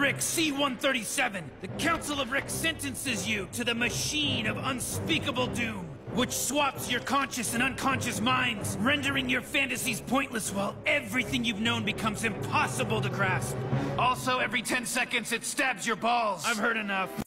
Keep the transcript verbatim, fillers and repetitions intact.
Rick C one thirty-seven. The Council of Rick sentences you to the machine of unspeakable doom, which swaps your conscious and unconscious minds, rendering your fantasies pointless while everything you've known becomes impossible to grasp. Also, every ten seconds, it stabs your balls. I've heard enough.